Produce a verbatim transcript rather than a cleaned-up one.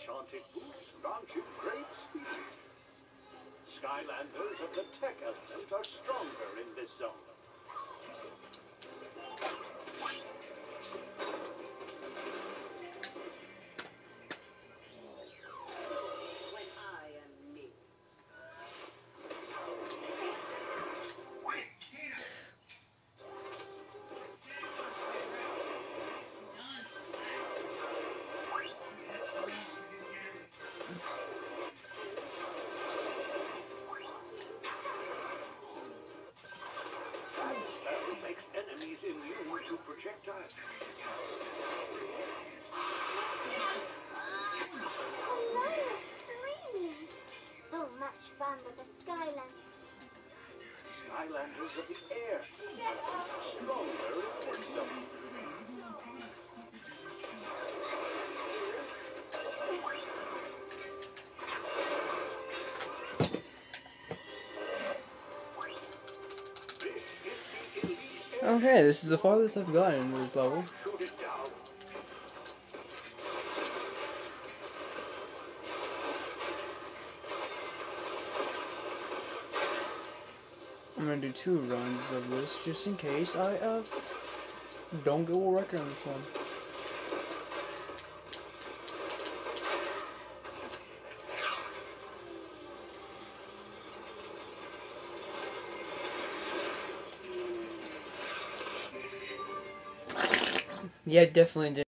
enchanted boots launch at great speed. Skylanders of the tech element are stronger in this zone. When I am me. Spell makes enemies immune to projectiles. Hello, Serene. So much fun with the Skyland. Skylanders of the air. Stronger in this zone. Okay, this is the farthest I've gotten in this level. Shoot it down. I'm gonna do two runs of this just in case I uh don't go a record on this one. Yeah, definitely did.